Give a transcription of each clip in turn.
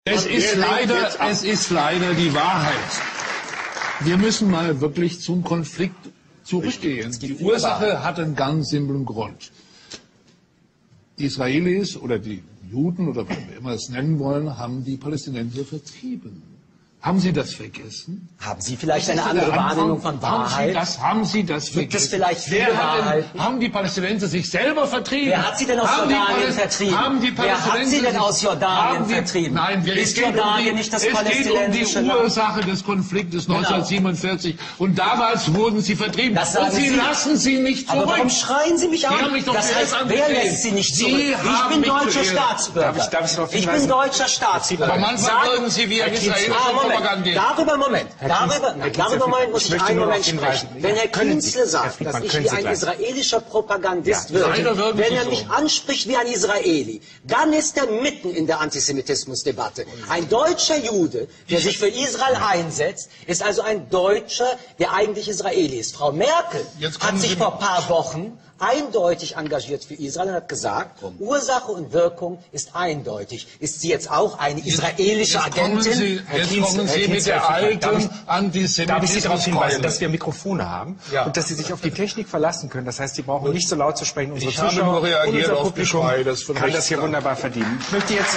Es ist leider die Wahrheit. Wir müssen mal wirklich zum Konflikt zurückgehen. Die Ursache hat einen ganz simplen Grund. Die Israelis oder die Juden oder wie wir immer es nennen wollen, haben die Palästinenser vertrieben. Haben Sie das vergessen? Haben Sie vielleicht eine andere Wahrnehmung von Wahrheit? Haben Sie das vergessen? Gibt es vielleicht viele Wahrheiten? Haben die Palästinenser sich selber vertrieben? Wer hat sie denn aus Jordanien vertrieben? Wer hat sie denn aus Jordanien vertrieben? Nein, ist Jordanien nicht das palästinensische Land? Es geht um die Ursache des Konfliktes 1947. Und damals wurden sie vertrieben. Und Sie lassen sie nicht zurück. Aber warum schreien Sie mich an? Das heißt, wer lässt Sie nicht zurück? Ich bin deutscher Staatsbürger. Ich bin deutscher Staatsbürger. Aber manchmal würden Sie wie ein israelischer Darüber muss ich einen Moment sprechen. Wenn Herr Kienzle sagt, dass ich wie ein israelischer Propagandist wirke, wenn er mich anspricht wie ein Israeli, dann ist er mitten in der Antisemitismusdebatte. Ein deutscher Jude, der sich für Israel einsetzt, ist also ein Deutscher, der eigentlich Israeli ist. Frau Merkel hat sich vor ein paar Wochen eindeutig engagiert für Israel und hat gesagt, Ursache und Wirkung ist eindeutig. Ist sie jetzt auch eine israelische Agentin? Jetzt kommen Sie mit der alten Antisemitismus. Darf ich Sie darauf hinweisen, dass wir Mikrofone haben und dass Sie sich auf die Technik verlassen können. Das heißt, Sie brauchen nicht so laut zu sprechen. Unsere Zuschauer und unser Publikum kann das hier wunderbar verdienen. Ich möchte jetzt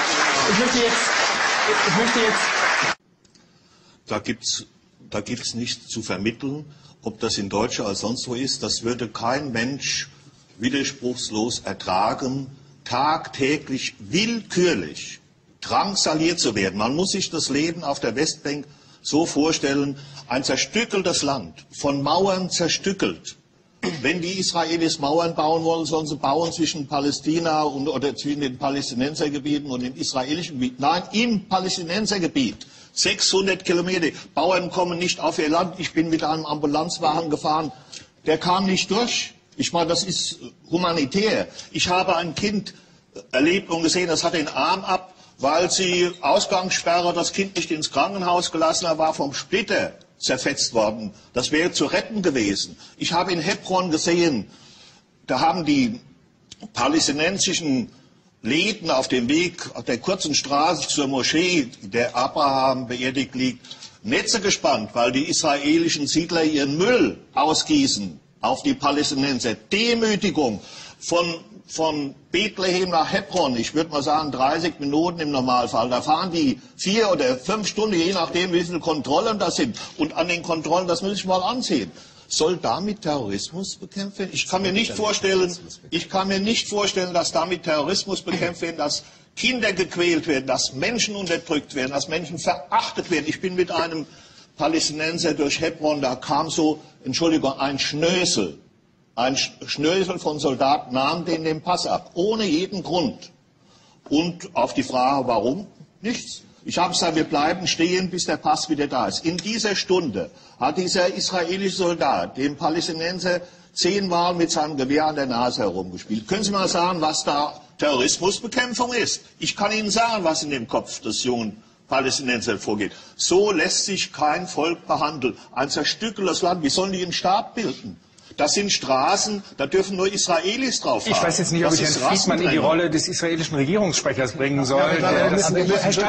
Da gibt's nichts zu vermitteln. Ob das in Deutschland oder sonst wo ist, das würde kein Mensch widerspruchslos ertragen, tagtäglich willkürlich drangsaliert zu werden. Man muss sich das Leben auf der Westbank so vorstellen, ein zerstückeltes Land, von Mauern zerstückelt. Wenn die Israelis Mauern bauen wollen, sollen sie bauen zwischen Palästina oder zwischen den Palästinensergebieten und dem israelischen Gebiet. Nein, im Palästinensergebiet. 600 Kilometer. Bauern kommen nicht auf ihr Land. Ich bin mit einem Ambulanzwagen gefahren. Der kam nicht durch. Ich meine, das ist humanitär. Ich habe ein Kind erlebt und gesehen, das hat den Arm ab, weil sie Ausgangssperre das Kind nicht ins Krankenhaus gelassen hat, war vom Splitter zerfetzt worden. Das wäre zu retten gewesen. Ich habe in Hebron gesehen, da haben die palästinensischen Läden auf dem Weg, auf der kurzen Straße zur Moschee, der Abraham beerdigt liegt, Netze gespannt, weil die israelischen Siedler ihren Müll ausgießen auf die Palästinenser. Demütigung von Bethlehem nach Hebron, ich würde mal sagen 30 Minuten im Normalfall. Da fahren die 4 oder 5 Stunden, je nachdem wie viele Kontrollen das sind. Und an den Kontrollen, das muss ich mal ansehen. Soll damit Terrorismus bekämpft werden? Ich kann mir nicht vorstellen, dass damit Terrorismus bekämpft wird, dass Kinder gequält werden, dass Menschen unterdrückt werden, dass Menschen verachtet werden. Ich bin mit einem Palästinenser durch Hebron, da kam so, Entschuldigung, ein Schnösel von Soldaten, nahm den Pass ab, ohne jeden Grund. Und auf die Frage, warum? Nichts. Ich habe gesagt, wir bleiben stehen, bis der Pass wieder da ist. In dieser Stunde hat dieser israelische Soldat dem Palästinenser 10-mal mit seinem Gewehr an der Nase herumgespielt. Können Sie mal sagen, was da Terrorismusbekämpfung ist? Ich kann Ihnen sagen, was in dem Kopf des jungen Palästinensers vorgeht. So lässt sich kein Volk behandeln. Ein zerstückeltes Land, wie sollen die einen Staat bilden? Das sind Straßen, da dürfen nur Israelis drauf fahren. Ich weiß jetzt nicht, ob ich Herrn Friedmann in die Rolle des israelischen Regierungssprechers bringen soll. Das sind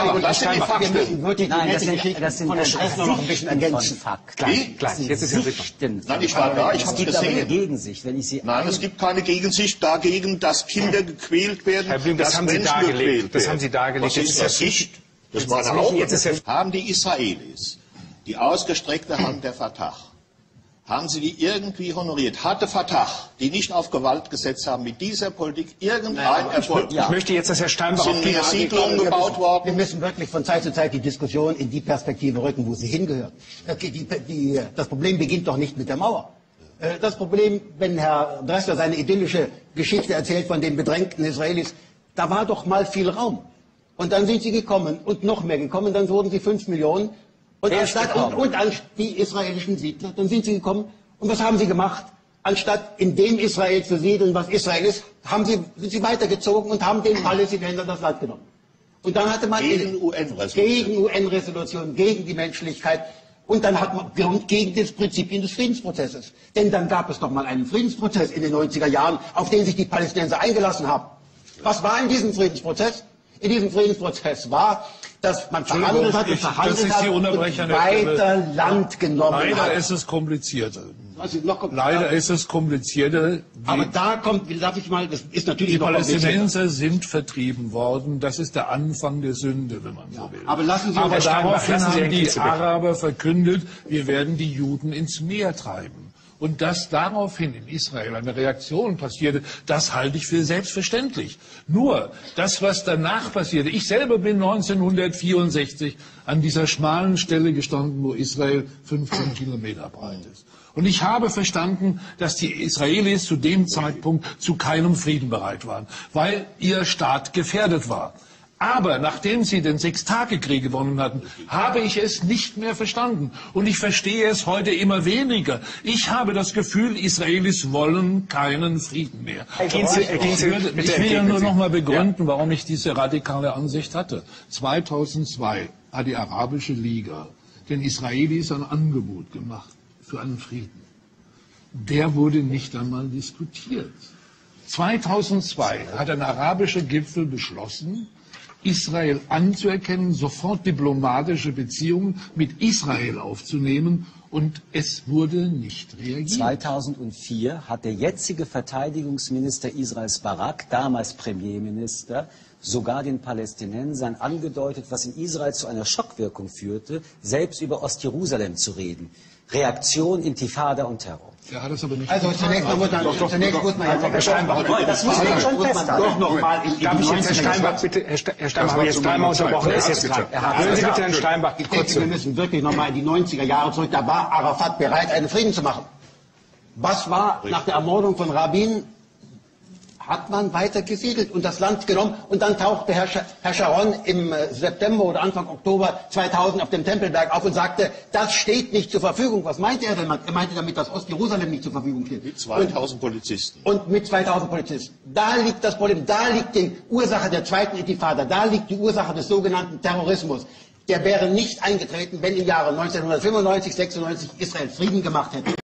Nein, ich war da, ich habe es gesehen. Gegensicht, wenn ich Sie Nein, es gibt keine Gegensicht dagegen, dass Kinder gequält werden, Herr Blüm, das haben Sie dargelegt. Das haben Sie dargelegt. Was ist das nicht? Das war eine Hauptsache. Haben die Israelis die ausgestreckte Hand der Fatah, haben Sie die irgendwie honoriert? Hatte Fatah, die nicht auf Gewalt gesetzt haben, mit dieser Politik irgendein Erfolg? Ich möchte jetzt, dass Herr Steinbach sind mehr Siedlungen gebaut worden. Wir müssen wirklich von Zeit zu Zeit die Diskussion in die Perspektive rücken, wo sie hingehört. Das Problem beginnt doch nicht mit der Mauer. Das Problem, wenn Herr Dressler seine idyllische Geschichte erzählt von den bedrängten Israelis, da war doch mal viel Raum. Und dann sind sie gekommen und noch mehr gekommen, dann wurden sie 5 Millionen. Und an die israelischen Siedler, dann sind sie gekommen. Und was haben sie gemacht? Anstatt in dem Israel zu siedeln, was Israel ist, sind sie weitergezogen und haben den Palästinensern das Land genommen. Und dann hatte man gegen UN-Resolutionen, gegen die Menschlichkeit. Und dann hat man gegen das Prinzipien des Friedensprozesses. Denn dann gab es doch mal einen Friedensprozess in den 90er Jahren, auf den sich die Palästinenser eingelassen haben. Was war in diesem Friedensprozess? in diesem Friedensprozess war, dass man verhandelt hat und verhandelt hat und weiter Land genommen hat. Leider ist es komplizierter. Leider ist es komplizierter. Aber da kommt, darf ich mal, das ist natürlich die Palästinenser sind vertrieben worden. Das ist der Anfang der Sünde, wenn man so will. Aber lassen Sie aber daraufhin haben die Araber verkündet, wir werden die Juden ins Meer treiben. Und dass daraufhin in Israel eine Reaktion passierte, das halte ich für selbstverständlich. Nur das, was danach passierte, ich selber bin 1964 an dieser schmalen Stelle gestanden, wo Israel 15 Kilometer breit ist. Und ich habe verstanden, dass die Israelis zu dem Zeitpunkt zu keinem Frieden bereit waren, weil ihr Staat gefährdet war. Aber nachdem sie den Sechstagekrieg gewonnen hatten, habe ich es nicht mehr verstanden. Und ich verstehe es heute immer weniger. Ich habe das Gefühl, Israelis wollen keinen Frieden mehr. Ich will ja nur noch mal begründen, warum ich diese radikale Ansicht hatte. 2002 hat die Arabische Liga den Israelis ein Angebot gemacht für einen Frieden. Der wurde nicht einmal diskutiert. 2002 hat ein arabischer Gipfel beschlossen, Israel anzuerkennen, sofort diplomatische Beziehungen mit Israel aufzunehmen, und es wurde nicht reagiert. 2004 hat der jetzige Verteidigungsminister Israels Barak, damals Premierminister, sogar den Palästinensern angedeutet, was in Israel zu einer Schockwirkung führte, selbst über Ostjerusalem zu reden. Reaktion, Intifada und Terror. Er hat es aber nicht. Also zunächst muss man Herr Steinbach, das muss man schon festhalten. Doch noch mal Darf ich jetzt, Herr Steinbach, bitte, Herr Steinbach, habe ich jetzt dreimal unterbrochen. Hören Sie bitte Herrn Steinbach kurz zu. Wir müssen wirklich noch mal in die 90er Jahre zurück. Da war Arafat bereit, einen Frieden zu machen. Was war nach der Ermordung von Rabin? Hat man weiter gesiedelt und das Land genommen. Und dann tauchte Herr Sharon im September oder Anfang Oktober 2000 auf dem Tempelberg auf und sagte, das steht nicht zur Verfügung. Was meinte er denn? Er meinte damit, dass Ostjerusalem nicht zur Verfügung steht. Mit 2000 Polizisten. Und mit 2000 Polizisten. Da liegt das Problem. Da liegt die Ursache der zweiten Intifada. Da liegt die Ursache des sogenannten Terrorismus. Der wäre nicht eingetreten, wenn im Jahre 1995, 96 Israel Frieden gemacht hätte.